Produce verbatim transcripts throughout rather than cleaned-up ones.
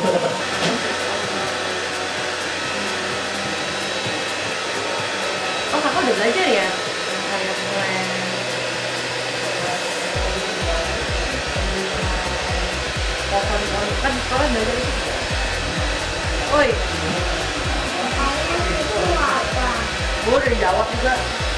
Oh, kakak udah belajar ya? Kayak mulai pohon-pohon kan sekolah belajar itu. Oi, gue udah dijawab juga.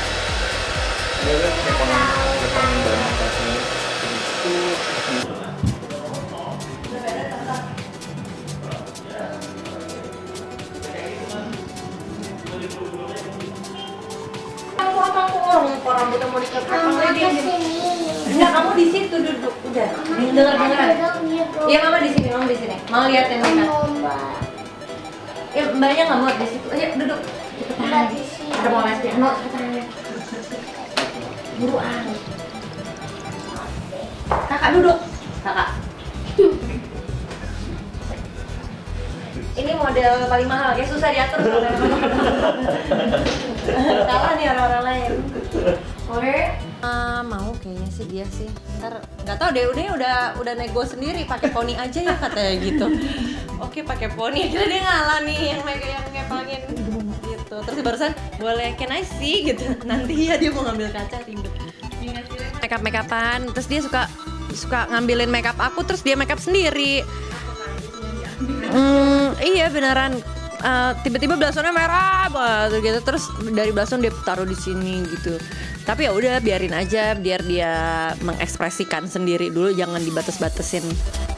Orang rambutnya mau dikepang lagi. Enggak, kamu di situ duduk. Udah, dengar dengaran. Iya, mama di sini, mama di sini. Mau liatin Mika. Ya, mbaknya nggak muat di situ. Ayo duduk. Cepetan. Ada mau les piano. Cepetan. Buruan. Kakak duduk. Kakak. Ini model paling mahal, ya susah diatur. Kalah nih orang-orang lain. Oke. Uh, mau kayaknya sih dia sih. Ntar nggak tahu deh, udah udah udah nego sendiri pakai poni aja ya katanya gitu. Oke, pakai poni. Kira dia ngalah nih yang mereka yang ngepangin gitu. Terus barusan boleh can I see gitu. Nanti ya dia mau ngambil kaca ribet. Makeup makeupan, terus dia suka suka ngambilin makeup aku, terus dia makeup sendiri. Hmm, iya beneran. Uh, tiba-tiba blusonnya merah banget gitu, terus dari bluson dia taruh di sini gitu. Tapi ya udah biarin aja, biar dia mengekspresikan sendiri dulu, jangan dibatas-batasin.